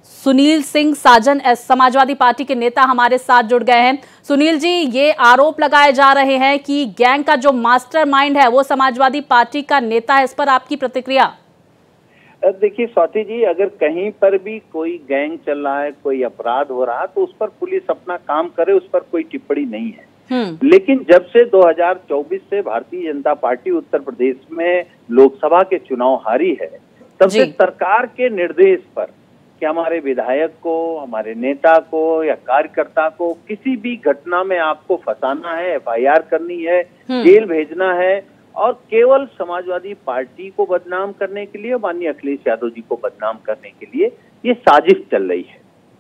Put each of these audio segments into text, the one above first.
Sunil Singh Sajan Samajwadi party के नेता हमारे साथ जुड़ गए हैं। सुनील जी, ये आरोप लगाए जा रहे हैं कि गैंग का जो मास्टरमाइंड है वो समाजवादी पार्टी का नेता है, इस पर आपकी प्रतिक्रिया? देखिए स्वाति जी, अगर कहीं पर भी कोई गैंग चल रहा है, कोई अपराध हो रहा है तो उस पर पुलिस अपना काम करे, उस पर कोई टिप्पणी नहीं है। लेकिन जब से 2024 से भारतीय जनता पार्टी उत्तर प्रदेश में लोकसभा के चुनाव हारी है, तब से सरकार के निर्देश पर कि हमारे विधायक को, हमारे नेता को या कार्यकर्ता को किसी भी घटना में आपको फंसाना है, FIR करनी है, जेल भेजना है और केवल समाजवादी पार्टी को बदनाम करने के लिए, माननीय अखिलेश यादव जी को बदनाम करने के लिए ये साजिश चल रही है।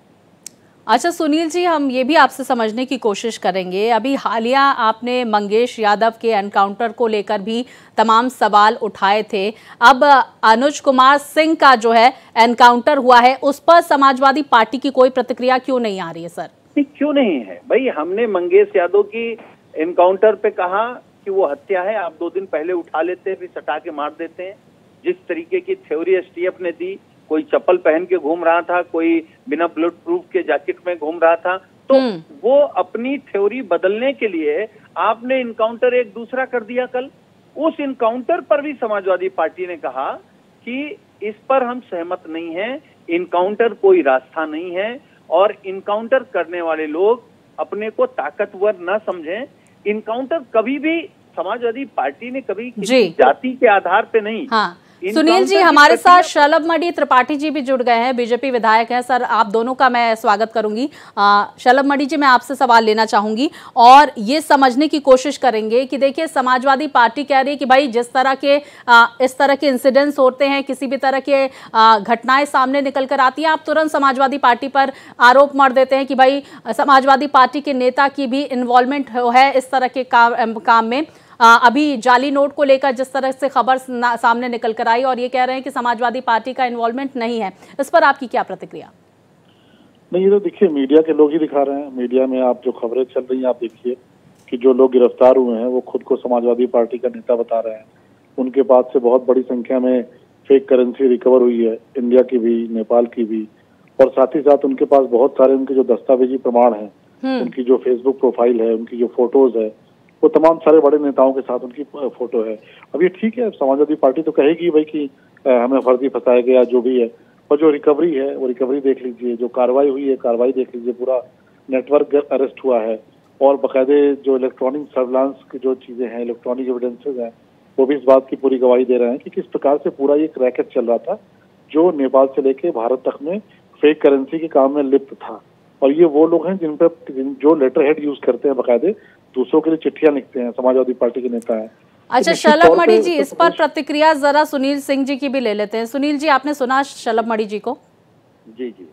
अच्छा सुनील जी, हम ये भी आपसे समझने की कोशिश करेंगे। अभी हालिया आपने मंगेश यादव के एनकाउंटर को लेकर भी तमाम सवाल उठाए थे। अब अनुज कुमार सिंह का जो है एनकाउंटर हुआ है, उस पर समाजवादी पार्टी की कोई प्रतिक्रिया क्यों नहीं आ रही है सर? क्यों नहीं है भाई, हमने मंगेश यादव की एनकाउंटर पे कहा कि वो हत्या है, आप 2 दिन पहले उठा लेते हैं, फिर सटा के मार देते हैं। जिस तरीके की थ्योरी STF ने दी, कोई चप्पल पहन के घूम रहा था, कोई बिना बुलेट प्रूफ के जैकेट में घूम रहा था, तो वो अपनी थ्योरी बदलने के लिए आपने इनकाउंटर एक दूसरा कर दिया। कल उस इनकाउंटर पर भी समाजवादी पार्टी ने कहा कि इस पर हम सहमत नहीं हैं, इनकाउंटर कोई रास्ता नहीं है और इनकाउंटर करने वाले लोग अपने को ताकतवर न समझें। इनकाउंटर कभी भी समाजवादी पार्टी ने कभी किसी जाति के आधार पे नहीं। हाँ। सुनील जी, हमारे साथ शलभमणि त्रिपाठी जी भी जुड़ गए हैं, बीजेपी विधायक हैं। सर, आप दोनों का मैं स्वागत करूंगी। शलभमणि जी, मैं आपसे सवाल लेना चाहूंगी और ये समझने की कोशिश करेंगे कि देखिए, समाजवादी पार्टी कह रही है कि भाई जिस तरह के इस तरह के इंसिडेंट्स होते हैं, किसी भी तरह के घटनाएं सामने निकल कर आती है, आप तुरंत समाजवादी पार्टी पर आरोप मर देते हैं कि भाई समाजवादी पार्टी के नेता की भी इन्वॉल्वमेंट है इस तरह के काम में। अभी जाली नोट को लेकर जिस तरह से खबर सामने निकल कर आई और ये कह रहे हैं कि समाजवादी पार्टी का इन्वॉल्वमेंट नहीं है, इस पर आपकी क्या प्रतिक्रिया? नहीं, ये तो देखिए मीडिया के लोग ही दिखा रहे हैं। मीडिया में आप जो खबरें चल रही हैं, आप देखिए कि जो लोग गिरफ्तार हुए हैं वो खुद को समाजवादी पार्टी का नेता बता रहे हैं। उनके पास से बहुत बड़ी संख्या में फेक करेंसी रिकवर हुई है, इंडिया की भी, नेपाल की भी, और साथ ही साथ उनके पास बहुत सारे उनके जो दस्तावेजी प्रमाण है, उनकी जो फेसबुक प्रोफाइल है, उनकी जो फोटोज है, वो तमाम सारे बड़े नेताओं के साथ उनकी फोटो है। अब ये ठीक है, समाजवादी पार्टी तो कहेगी भाई कि हमें फर्जी फंसाया गया, जो भी है, और जो रिकवरी है वो रिकवरी देख लीजिए, जो कार्रवाई हुई है कार्रवाई देख लीजिए, पूरा नेटवर्क अरेस्ट हुआ है और बाकायदे जो इलेक्ट्रॉनिक सर्विलांस की जो चीजें हैं, इलेक्ट्रॉनिक एविडेंसेज हैं, वो भी इस बात की पूरी गवाही दे रहे हैं कि किस प्रकार से पूरा ये रैकेट चल रहा था जो नेपाल से लेके भारत तक में फेक करेंसी के काम में लिप्त था। और ये वो लोग हैं जिन पर जो लेटर हेड यूज करते हैं, बाकायदे दूसरों के लिए चिट्ठियां लिखते हैं, समाजवादी पार्टी के नेता हैं। अच्छा शलभमणि जी, इस पर प्रतिक्रिया जरा सुनील सिंह जी की भी ले लेते हैं। सुनील जी, आपने सुना शलभमणि जी को? जी जी,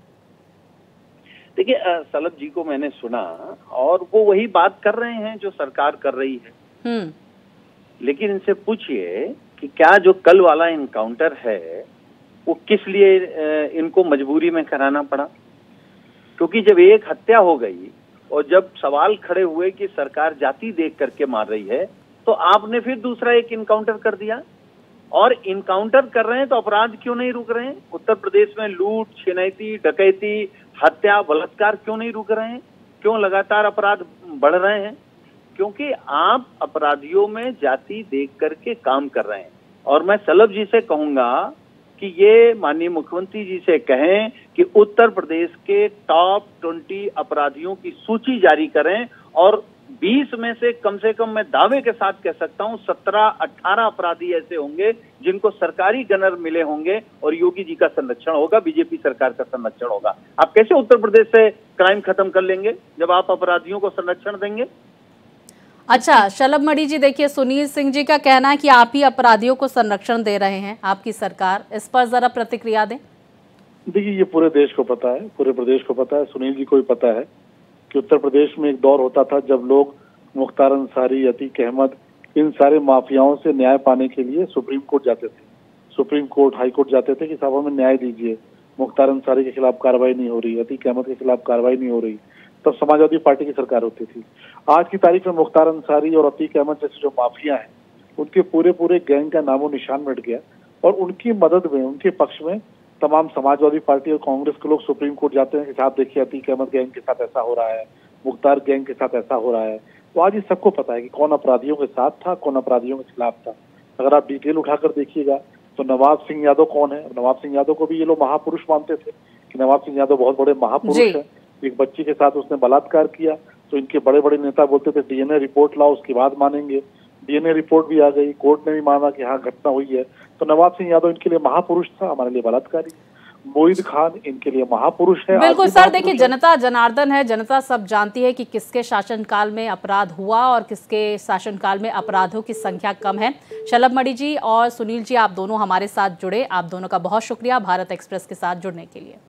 देखिए शलभ जी को मैंने सुना और वो वही बात कर रहे हैं जो सरकार कर रही है। लेकिन इनसे पूछिए कि क्या जो कल वाला इनकाउंटर है वो किस लिए इनको मजबूरी में कराना पड़ा? क्योंकि जब एक हत्या हो गई और जब सवाल खड़े हुए कि सरकार जाति देख करके मार रही है, तो आपने फिर दूसरा एक इनकाउंटर कर दिया। और इनकाउंटर कर रहे हैं तो अपराध क्यों नहीं रुक रहे हैं? उत्तर प्रदेश में लूट, छिनैती, डकैती, हत्या, बलात्कार क्यों नहीं रुक रहे हैं? क्यों लगातार अपराध बढ़ रहे हैं? क्योंकि आप अपराधियों में जाति देख करके काम कर रहे हैं। और मैं शलभ जी से कहूंगा कि ये माननीय मुख्यमंत्री जी से कहें कि उत्तर प्रदेश के टॉप 20 अपराधियों की सूची जारी करें और 20 में से कम मैं दावे के साथ कह सकता हूं 17-18 अपराधी ऐसे होंगे जिनको सरकारी गनर मिले होंगे और योगी जी का संरक्षण होगा, बीजेपी सरकार का संरक्षण होगा। आप कैसे उत्तर प्रदेश से क्राइम खत्म कर लेंगे जब आप अपराधियों को संरक्षण देंगे? अच्छा शलभमणि जी, देखिए सुनील सिंह जी का कहना है कि आप ही अपराधियों को संरक्षण दे रहे हैं, आपकी सरकार, इस पर जरा प्रतिक्रिया दें। देखिए, ये पूरे देश को पता है, पूरे प्रदेश को पता है, सुनील जी को भी पता है कि उत्तर प्रदेश में एक दौर होता था जब लोग मुख्तार अंसारी, अतीक अहमद, इन सारे माफियाओं से न्याय पाने के लिए सुप्रीम कोर्ट जाते थे, सुप्रीम कोर्ट, हाई कोर्ट जाते थे कि साहब हमें न्याय दीजिए, मुख्तार अंसारी के खिलाफ कार्रवाई नहीं हो रही, अतीक अहमद के खिलाफ कार्रवाई नहीं हो रही। तब समाजवादी पार्टी की सरकार होती थी। आज की तारीख में मुख्तार अंसारी और अतीक अहमद जैसे जो माफिया हैं, उनके पूरे गैंग का नामो निशान मिट गया और उनकी मदद में, उनके पक्ष में तमाम समाजवादी पार्टी और कांग्रेस के लोग सुप्रीम कोर्ट जाते हैं कि साहब देखिए अतीक अहमद गैंग के साथ ऐसा हो रहा है, मुख्तार गैंग के साथ ऐसा हो रहा है। तो आज ये सबको पता है कि कौन अपराधियों के साथ था, कौन अपराधियों के खिलाफ था। अगर आप डिटेल उठाकर देखिएगा तो नवाब सिंह यादव कौन है, नवाब सिंह यादव को भी ये लोग महापुरुष मानते थे कि नवाब सिंह यादव बहुत बड़े महापुरुष है। एक बच्ची के साथ उसने बलात्कार किया तो इनके बड़े बड़े नेता बोलते थे डीएनए रिपोर्ट लाओ उसके बाद मानेंगे। डीएनए रिपोर्ट भी आ गई, कोर्ट ने भी माना कि हाँ घटना हुई है। तो नवाब सिंह यादव इनके लिए महापुरुष था, हमारे लिए बलात्कारी। मोईद खान इनके लिए महापुरुष है। बिल्कुल सर, देखिए जनता जनार्दन है, जनता सब जानती है कि किसके शासनकाल में अपराध हुआ और किसके शासनकाल में अपराधों की संख्या कम है। शलभ मणि जी और सुनील जी, आप दोनों हमारे साथ जुड़े, आप दोनों का बहुत शुक्रिया भारत एक्सप्रेस के साथ जुड़ने के लिए।